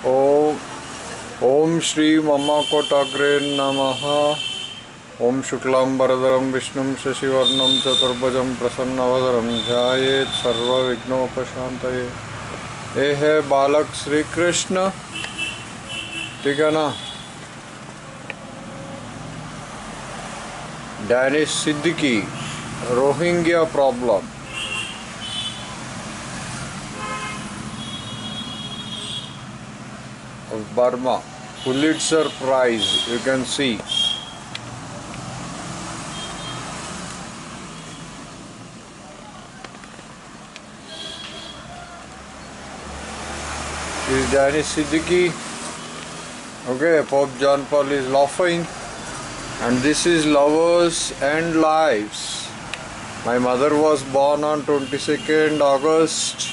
ओम ओम श्री मम कोटग्रे नमः। ओम शुक्लांबरधरं विष्णुं शशिवर्णं चतुर्भुजं प्रसन्नवदनं ध्यायेत् सर्वविघ्नोपशान्तये। ये है बालक श्री कृष्ण, ठीक है ना। Danish Siddiqui, Rohingya problem. of Burma, Pulitzer Prize, you can see. This is Danish Siddiqui. Okay, Pope John Paul is laughing. And this is Lovers and Lives. My mother was born on 22nd August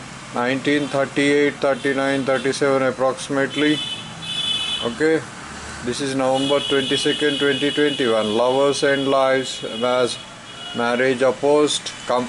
1938, 39, 37 approximately. Okay, this is November 22nd, 2021. Lovers and Lives as marriage opposed.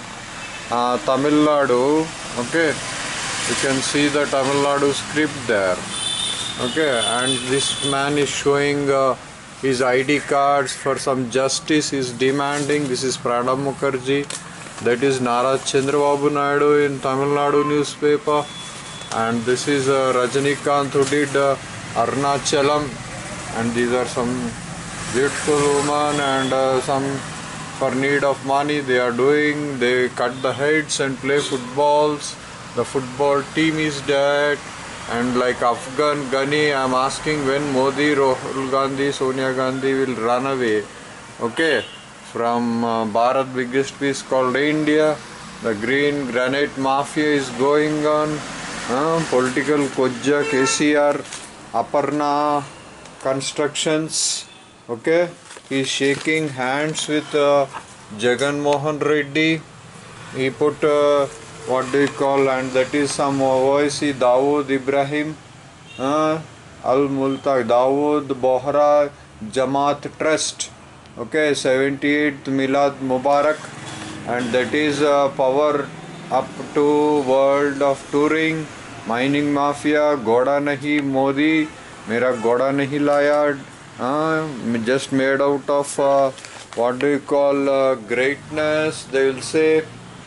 Tamil Nadu. Okay, you can see the Tamil Nadu script there. Okay, and this man is showing his ID cards for some justice. He is demanding. This is Pranab Mukherjee. That is Nara Chandrababu Naidu in Tamil Nadu newspaper, and this is Rajinikanth who did Arunachalam, and these are some beautiful women and some for need of money they are doing. They cut the heads and play footballs. The football team is dead, and like Afghan Ghani, I am asking when Modi, Rahul Gandhi, Sonia Gandhi will run away. Okay. From Bharat, biggest piece called India. The green granite mafia is going on. Political Koja, KCR, Aparna Constructions. Okay, he is shaking hands with Jagan Mohan Reddy. He put what do you call, and that is some Owaisi Dawood Ibrahim, Al Multaq, Dawood Bohra Jamaat Trust. Okay, 78th Milad Mubarak, and that is power up to world of touring, mining mafia, Goda Nahi Modi, Mera Goda Nahi Laya, just made out of what do you call greatness, they will say,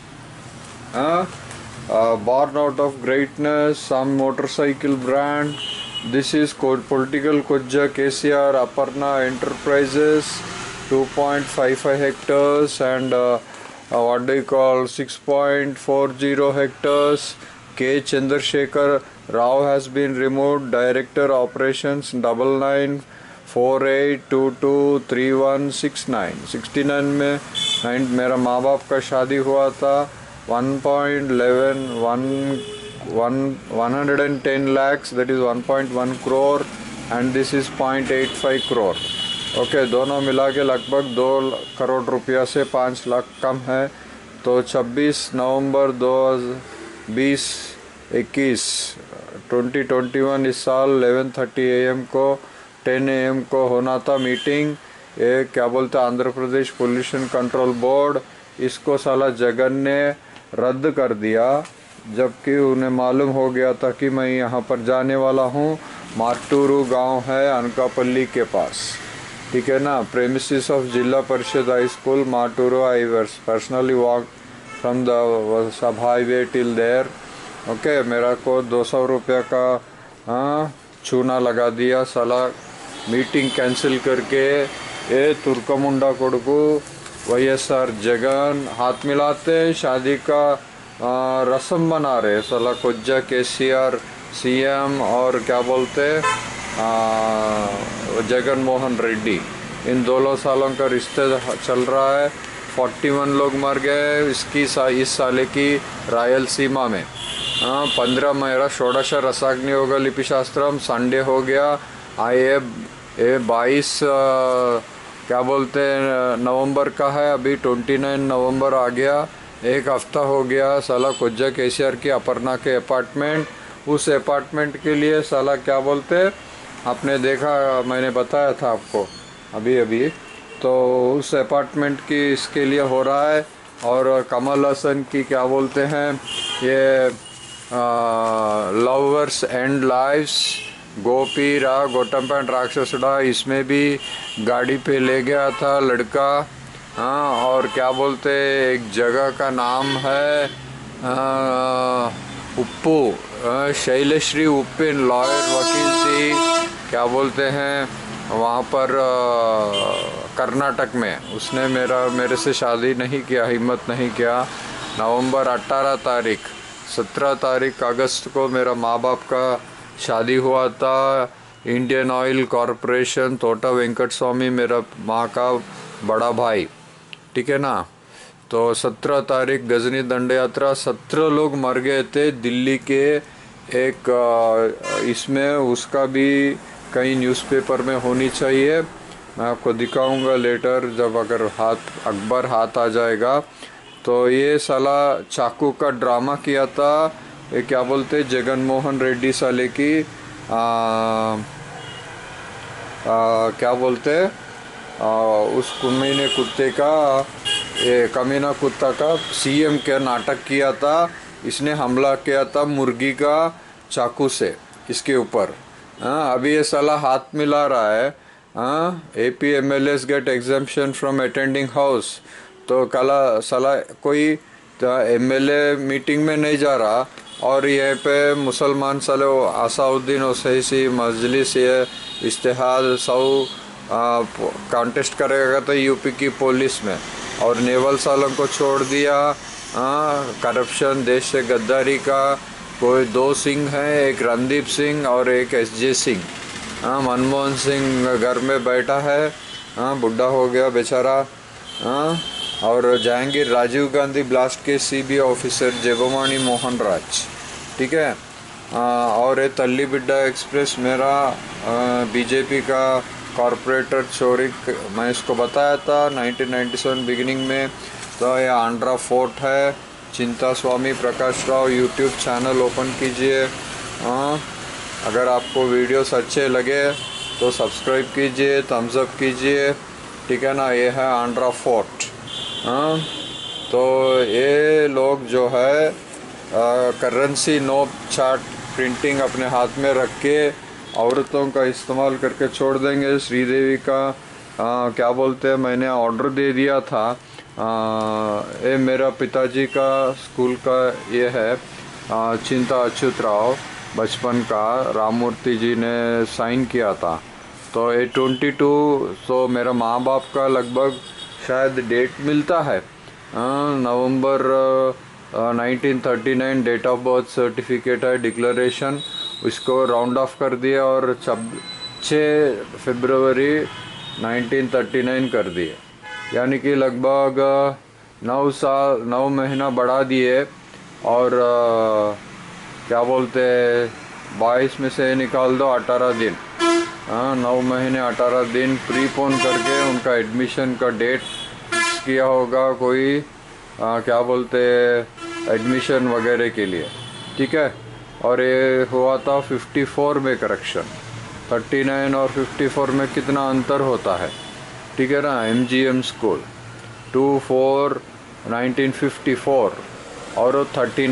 born out of greatness, some motorcycle brand. This is political Koja, KCR, Aparna Enterprises. 2.55 hectares and what do you call 6.40 hectares. K. Chandrasekhar Rao has been removed. Director Operations 9948223169. 69 में मेरा माँ बाप का शादी हुआ था. 110 lakhs, that is 1.1 crore, and this is 0.85 crore. Okay, दोनों मिला के लगभग 2 करोड़ रुपया से 5 लाख कम है. तो 26 नवंबर 2021 इस साल 11:30 AM को 10 AM को होना था मीटिंग. ये क्या बोलते हैं, Andhra Pradesh pollution control board, इसको साला जगन ने रद्द कर दिया, जबकि उन्हें मालूम हो गया था कि मैं यहाँ पर जाने वाला हूँ. माटूरू गांव है अनकापल्ली के पास, ठीक है ना. Premises of Zilla Parishad high school Maturu. I personally walk from the sub highway till there. Okay, मेरा को 200 रुपया का चूना लगा दिया साला. मीटिंग कैंसिल करके ये तुर्कमुंडा कोडकू YSR जगन हाथ मिलाते शादी का रस्म बना रहे साला. कोज्जा KCR CM और क्या बोलते जगन मोहन रेड्डी, इन 2 सालों का रिश्ते चल रहा है. 41 लोग मर गए इस साल की रायलसीमा में. 15 मेरा षोडश रसाग्नि होगा लिपिशास्त्रम. संडे हो गया. आए 22 क्या बोलते हैं नवंबर का है. अभी 29 नवंबर आ गया. एक हफ्ता हो गया साला कोज्जा KCR की अपर्णा के अपार्टमेंट. उस अपार्टमेंट के लिए साला क्या बोलते, आपने देखा, मैंने बताया था आपको अभी. तो उस अपार्टमेंट की इसके लिए हो रहा है. और कमल हसन की क्या बोलते हैं ये लवर्स एंड लाइव्स, गोपीरा गोटम्पन राक्षसड़ा, इसमें भी गाड़ी पे ले गया था लड़का। हाँ, और क्या बोलते एक जगह का नाम है उप्पू, शैलश्री उप्पिन, लॉयर वकील थी, क्या बोलते हैं वहाँ पर कर्नाटक में। उसने मेरे से शादी नहीं किया, हिम्मत नहीं किया। नवंबर 18 तारीख 17 तारीख अगस्त को मेरा माँ बाप का शादी हुआ था। इंडियन ऑयल कॉरपोरेशन, तोटा वेंकट स्वामी मेरा माँ का बड़ा भाई, ठीक है ना। तो 17 तारीख गजनी दंड यात्रा, 17 लोग मर गए थे दिल्ली के एक इसमें, उसका भी कई न्यूज़पेपर में होनी चाहिए। मैं आपको दिखाऊंगा लेटर, जब अगर अखबार हाथ आ जाएगा। तो ये साला चाकू का ड्रामा किया था, ये क्या बोलते जगन मोहन रेड्डी साले की क्या बोलते उस कमीने कुत्ते का, ये कमीना कुत्ता का सीएम का नाटक किया था। इसने हमला किया था मुर्गी का चाकू से इसके ऊपर। अभी ये साला हाथ मिला रहा है। AP MLAs get exemption from attending house. तो कला साला कोई MLA मीटिंग में नहीं जा रहा, और यहाँ पे मुसलमान साले असाउद्दीन ओवैसी मजलिस ये इश्तिहाद सब कॉन्टेस्ट करेगा तो यूपी की पुलिस में, और नेवल सालों को छोड़ दिया। करप्शन, देश से गद्दारी का कोई 2 सिंह हैं, एक रणदीप सिंह और एक SJ सिंह। मनमोहन सिंह घर में बैठा है, बुढ़ा हो गया बेचारा। और जहांगीर राजीव गांधी ब्लास्ट के CBI ऑफिसर जेबोमणि मोहन राज, ठीक है। और ये तल्ली बिड्डा एक्सप्रेस मेरा BJP का कॉरपोरेटर चोरी, मैं इसको बताया था 1997 बिगिनिंग में। तो ये आंध्रा फोर्ट है, Chinta Swami Prakash Rao YouTube channel open कीजिए। अगर आपको वीडियोस अच्छे लगे तो सब्सक्राइब कीजिए, थम्स अप कीजिए, ठीक है ना। ये है आंध्रा फोर्ट। तो ये लोग जो है करेंसी नोट चार्ट प्रिंटिंग अपने हाथ में रख के औरतों का इस्तेमाल करके छोड़ देंगे। श्रीदेवी का क्या बोलते हैं, मैंने ऑर्डर दे दिया था। ये मेरा पिताजी का स्कूल का ये है, चिंता अच्युत राव बचपन का, राममूर्ति जी ने साइन किया था। तो ये 22, तो मेरा माँ बाप का लगभग शायद डेट मिलता है November 1939 date of birth certificate है, डिक्लेरेशन, उसको राउंड ऑफ कर दिया और 6 फरवरी 1939 कर दिए, यानी कि लगभग 9 महीना बढ़ा दिए। और क्या बोलते 22 में से निकाल दो 18 दिन, 9 महीने 18 दिन प्रीपोन करके उनका एडमिशन का डेट फिक्स किया होगा कोई, क्या बोलते एडमिशन वगैरह के लिए, ठीक है। और ये हुआ था 54 में करेक्शन, 39 और 54 में कितना अंतर होता है, ठीक है ना। MGM स्कूल 24/1954 और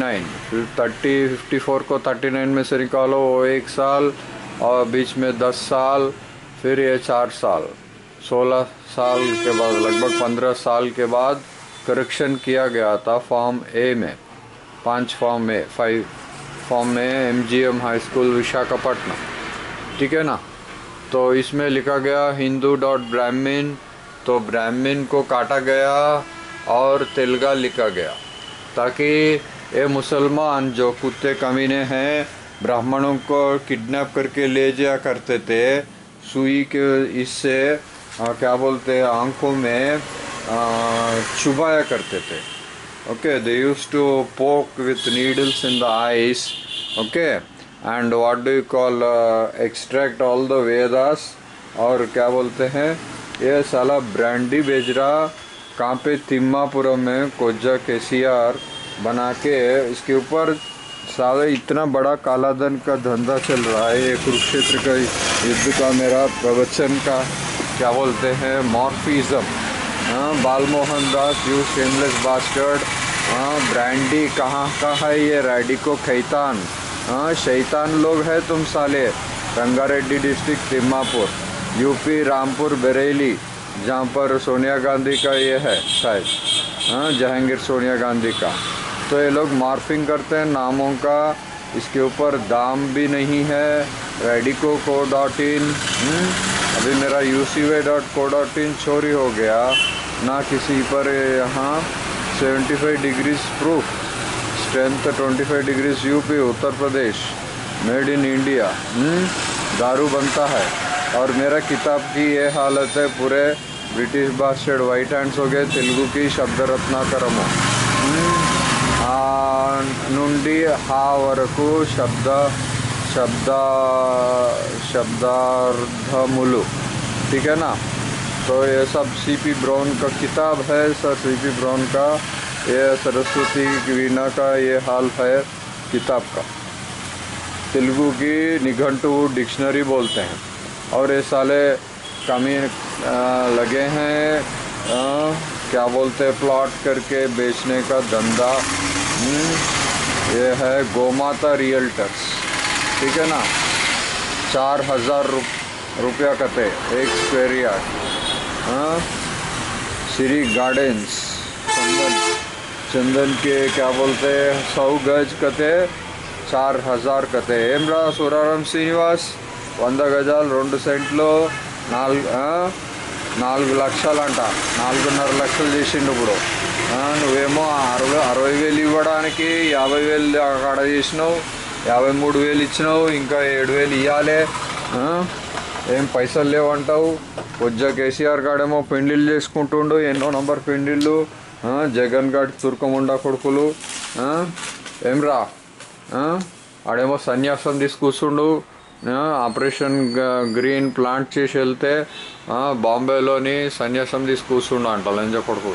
54 को 39 में से निकालो, वो 1 साल, और बीच में 10 साल, फिर ये 4 साल, 16 साल के बाद, लगभग 15 साल के बाद करेक्शन किया गया था फॉर्म A में, 5 फॉर्म में MGM हाई स्कूल विशाखापट्टनम, ठीक है ना। तो इसमें लिखा गया हिंदू.ब्राह्मीण, तो ब्राह्मीण को काटा गया और तेलगा लिखा गया, ताकि ये मुसलमान जो कुत्ते कमीने हैं ब्राह्मणों को किडनैप करके ले जाया करते थे, सुई के इससे क्या बोलते आंखों में चुभाया करते थे। Okay, they used to poke with needles in the eyes, okay, and what do you call extract all the Vedas, और क्या बोलते हैं ये साला ब्रांडी बेच रहा कहाँ पे, तिम्मापुरम में कोज्जा KCR बना के, इसके ऊपर साला इतना बड़ा कालाधन का धंधा चल रहा है। ये कुरुक्षेत्र का युद्ध का मेरा प्रवचन का क्या बोलते हैं morphism, Balmohan Das, you shameless bastard, हाँ ब्रांडी कहाँ का है ये, रेडिको खैतान, हाँ शैतान लोग है तुम साले। रंगारेड्डी डिस्ट्रिक्ट तिम्मापुर, यूपी रामपुर बरेली, जहाँ पर सोनिया गांधी का ये है शायद, हाँ जहांगीर सोनिया गांधी का। तो ये लोग मॉर्फिंग करते हैं नामों का, इसके ऊपर दाम भी नहीं है। radico.co.in, अभी मेरा ucway.co.in चोरी हो गया ना किसी पर। यहाँ 75 degrees proof, strength 25 degrees UP Uttar Pradesh, made in India, दारू बनता है। और मेरा किताब की ये हालत है, पूरे ब्रिटिश बास्टर्ड वाइट हैंड्स हो गए। तेलुगु की शब्द रत्नाकरमो, నుండి హా వరకు शब्दार्थमुलु, ठीक है ना। तो ये सब सीपी ब्राउन का किताब है सर, सीपी ब्राउन का ये सरस्वती वीणा का ये हाल है किताब का। तेलुगु की निघंटु डिक्शनरी बोलते हैं। और ये साले कमी लगे हैं क्या बोलते हैं, प्लॉट करके बेचने का धंधा। ये है गोमाता रियल्टर्स, ठीक है ना। 4000 रुपया कते एक स्क्वायर यार्ड। हाँ श्री गार्डन्स चंदन के क्या बोलते हैं 100 गज कते 4000 कते। ఏమ్రా సురారం శ్రీనివాస్ 100 గజాలు 2 సెంట్లు 4 లక్షలంట, 4.5 లక్షలు చేసిండు ఇప్పుడు। నువ్వేమో 60,000 ఇవ్వడానికి 50,000 అక్కడ చేసినావు, 53,000 ఇచ్చినావు, ఇంకా 7,000 ఇవ్వాలి। ఏం పైసలు లేవంటావు। కొజ్జా కేసీఆర్ గాడేమో పెండిళ్ళు చేసుకుంటుండు, ఎన్నో నంబర్ పెండిళ్ళు। జగన్ గాడి తుర్కముండా కొడుకులు ఏమ్రా, ఆడేమో సన్యాసం తీసి కూర్చుండు। ఆపరేషన్ గ్రీన్ ప్లాంట్ చేసి వెళ్తే బాంబేలోని సన్యాసం తీసి కూర్చుండు అంట లంజ కొడుకు।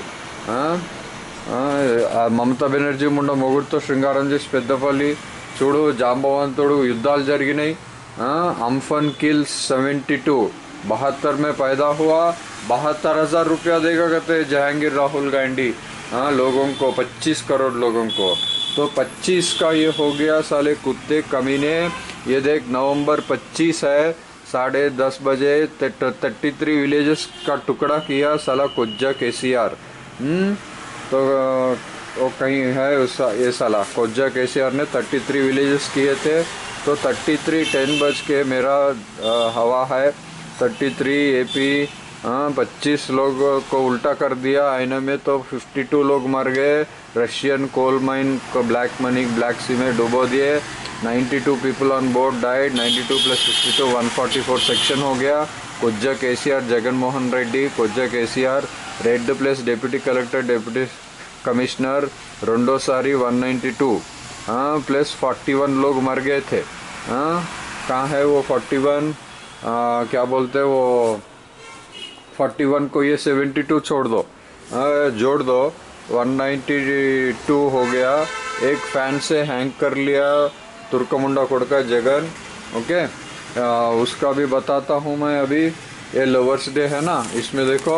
మమతా బెనర్జీ ముండ మొగుడుతో శృంగారం చేసి పెద్దపల్లి చూడు, జాంబవంతుడు యుద్ధాలు జరిగినాయి। अम्फन किल्स 72 72 में पैदा हुआ, 72,000 रुपया देगा कहते जहांगीर राहुल गांधी लोगों को, 25 करोड़ लोगों को। तो 25 का ये हो गया साले कुत्ते कमीने। ये देख नवंबर 25 है, 10:30 बजे 33 विलेजेस का टुकड़ा किया साला कोज्जा केसीआर। तो वो कहीं है ये साला कोज्जा केसीआर ने 33 विलेजेस किए थे। तो 33 10 बज के मेरा हवा है 33 AP 25 लोग को उल्टा कर दिया आईने में। तो 52 लोग मर गए। रशियन कोल माइन को ब्लैक मनी ब्लैक सी में डुबो दिए। 92 people on board died. 92 + 52 144 section हो गया। कोज्जा केसीआर जगन मोहन रेड्डी कोज्जा KCR red place deputy collector deputy commissioner रोंडोसारी 192 प्लस 41 लोग मर गए थे। कहाँ है वो 41 क्या बोलते हैं वो 41 को ये 72 छोड़ दो, जोड़ दो 192 हो गया। एक फैन से हैंग कर लिया तुर्कमुंडा कोड़का जगन। ओके उसका भी बताता हूँ मैं अभी। ये लवर्स डे है ना, इसमें देखो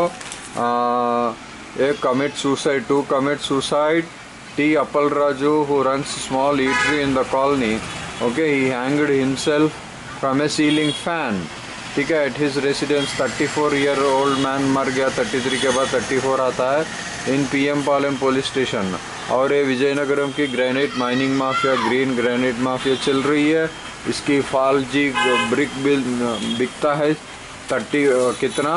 एक commit suicide, 2 commit suicide. T. Appalraju, who runs small eatery in the colony, okay, he hanged himself from a ceiling fan, ठीक है, at his residence। 34-year-old man मर गया, 33 के बाद 34 आता है इन PM पालम पुलिस स्टेशन। और ये विजयनगरम की granite mining mafia, green granite mafia चल रही है। इसकी फालजी ब्रिक बिल बिकता है 30 कितना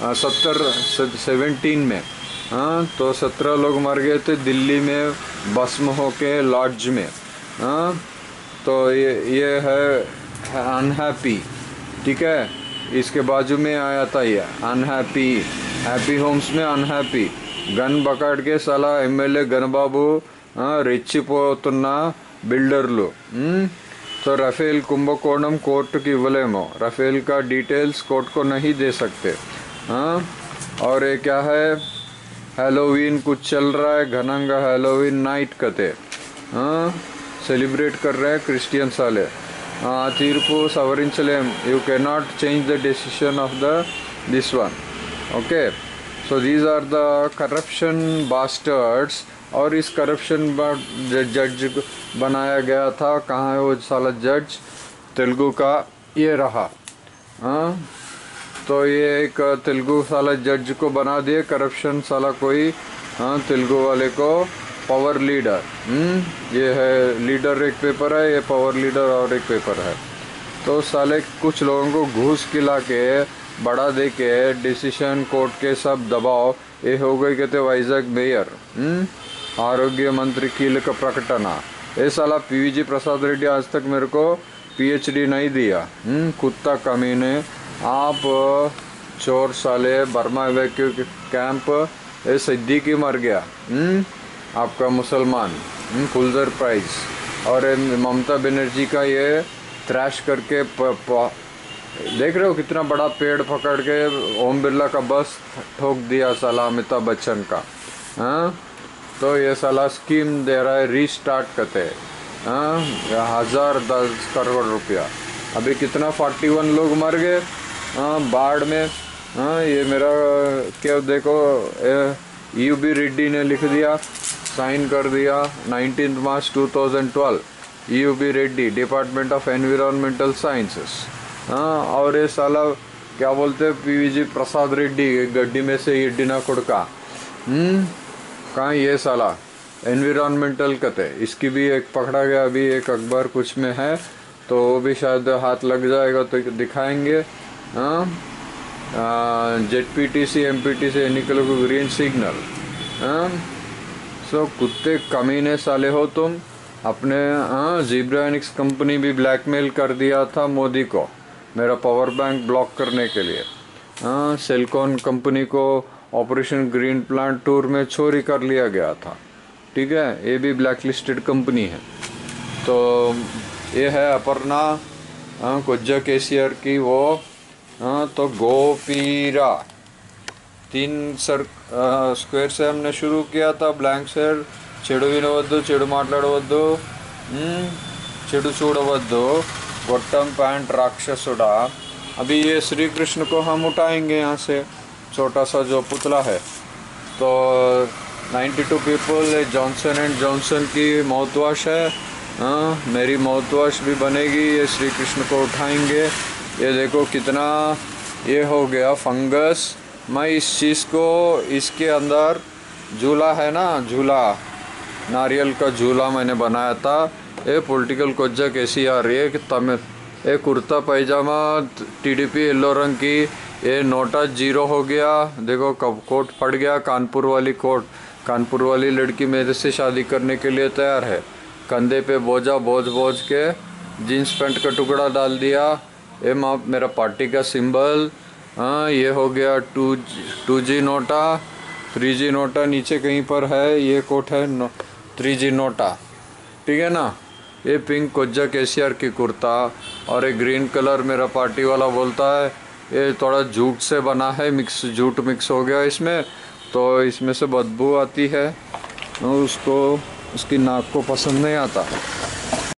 17 में। तो 17 लोग मर गए थे दिल्ली में भस्म होके लॉड्ज में। तो ये है अनहैप्पी, ठीक है। इसके बाजू में आया था ये अनहैप्पी, हैप्पी होम्स में अनहैप्पी। गन पकड़ के साला MLA गनबाबू రెచ్చిపోతున్న బిల్డర్లు। तो राफेल कुंभकोणम कोर्ट की इव्वलेमो, राफेल का डिटेल्स कोर्ट को नहीं दे सकते। और ये क्या है, हैलोवीन कुछ चल रहा है, घनंगा हैलोवीन नाइट कते सेलिब्रेट कर रहे हैं क्रिश्चियन साले। तीर्पु सवरिंचलेम, you can not change the decision of the this one. Okay so these are the corruption bastards और इस करप्शन जज बनाया गया था, कहाँ है वो साला जज तेलुगु का, ये रहा। हाँ, तो ये एक तेलुगु साला जज को बना दिए करप्शन साला कोई। हाँ, तेलुगु वाले को पावर लीडर। ये है लीडर एक पेपर है, ये पावर लीडर और एक पेपर है। तो साले कुछ लोगों को घूस खिला के बढ़ा दे के डिसीजन कोर्ट के सब दबाव, ये हो गई कहते वाइजैक मेयर। आरोग्य मंत्री कीलक प्रकटना। ये साला पीवीजी प्रसाद रेड्डी आज तक मेरे को पीएचडी नहीं दिया। कुत्ता कमीने, आप चोर साले। बर्मा वैक्यू कैंप, ये सिद्दीकी मर गया। आपका मुसलमान पुलित्जर प्राइज। और ममता बनर्जी का ये त्रैश करके देख रहे हो कितना बड़ा पेड़ पकड़ के ओम बिरला का बस ठोक दिया साला अमिताभ बच्चन का। हाँ, तो ये साला स्कीम दे रहा है रीस्टार्ट करते। हाँ, 1010 करोड़ रुपया। अभी कितना 41 लोग मर गए। हाँ, बाढ़ में। हाँ, ये मेरा क्या देखो, यूबी रेड्डी ने लिख दिया, साइन कर दिया 19 March 2012। UB Reddy, department of environmental sciences. हाँ, और ये साला क्या बोलते हैं, पीवीजी प्रसाद रेड्डी गड्डी में से येड्डी ना कुड़का। कहाँ ये साला एनवायरमेंटल कहते, इसकी भी एक पकड़ा गया अभी, एक अखबार कुछ में है, तो वो भी शायद हाथ लग जाएगा तो दिखाएंगे। हाँ, जेडपीटीसी एमपीटी से निकलो को ग्रीन सिग्नल। हाँ, सो कुत्ते कमीने साले हो तुम अपने। हाँ, ज़ीब्रानिक्स कंपनी भी ब्लैकमेल कर दिया था मोदी को मेरा पावर बैंक ब्लॉक करने के लिए। हाँ, सेलकॉन कंपनी को ऑपरेशन ग्रीन प्लांट टूर में चोरी कर लिया गया था। ठीक है, ये भी ब्लैक लिस्टेड कंपनी है। तो ये है अपर्णा कोज्जा केसीआर की वो। हाँ, तो गोपीरा 3 स्क्वायर से हमने शुरू किया था, ब्लैंक शेर। చెడు వినవద్దు, చెడు మాట్లాడవద్దు, చెడు చూడవద్దు, गोट्टम पैंट राक्षसुड़ा। अभी ये श्री कृष्ण को हम उठाएंगे यहाँ से, छोटा सा जो पुतला है। तो 92 पीपल, जॉनसन एंड जॉनसन की माउथ वॉश है। हाँ, मेरी माउथ वॉश भी बनेगी, ये श्री कृष्ण को उठाएंगे। ये देखो कितना ये हो गया फंगस। मैं इस चीज़ को, इसके अंदर झूला है ना, झूला नारियल का झूला मैंने बनाया था। ये पॉलिटिकल कोज्जा कैसी आ रही है कि तमिल, ये कुर्ता पैजामा टीडीपी येलो रंग की, ये नोटा 0 हो गया। देखो कब कोट फट गया, कानपुर वाली कोट। कानपुर वाली लड़की मेरे से शादी करने के लिए तैयार है। कंधे पे बोझा बोझ के जीन्स पैंट का टुकड़ा डाल दिया। ये मेरा पार्टी का सिंबल। हाँ, ये हो गया 2G नोटा, 3G नोटा नीचे कहीं पर है, ये कोट है 3G नोटा। ठीक है ना। ये पिंक कोज्जा केसीआर की कुर्ता, और एक ग्रीन कलर मेरा पार्टी वाला बोलता है ये थोड़ा जूट से बना है, मिक्स जूट मिक्स हो गया इसमें, तो इसमें से बदबू आती है, उसको उसकी नाक को पसंद नहीं आता।